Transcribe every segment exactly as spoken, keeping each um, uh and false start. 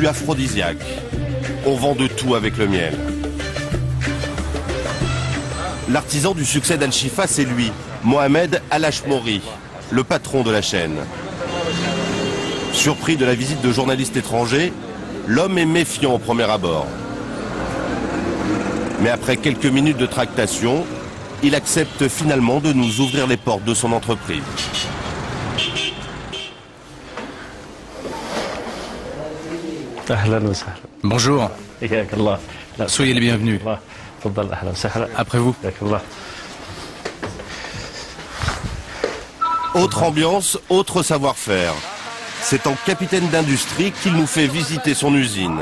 vertus aphrodisiaques. On vend de tout avec le miel. L'artisan du succès d'Al-Shifa, c'est lui, Mohamed Al-Ashmouri, le patron de la chaîne. Surpris de la visite de journalistes étrangers, l'homme est méfiant au premier abord. Mais après quelques minutes de tractation, il accepte finalement de nous ouvrir les portes de son entreprise. Bonjour. Soyez les bienvenus. Après vous. Autre ambiance, autre savoir-faire. C'est en capitaine d'industrie qu'il nous fait visiter son usine.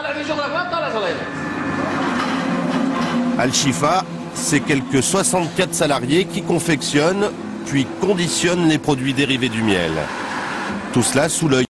Al-Shifa, c'est quelques soixante-quatre salariés qui confectionnent puis conditionnent les produits dérivés du miel. Tout cela sous l'œil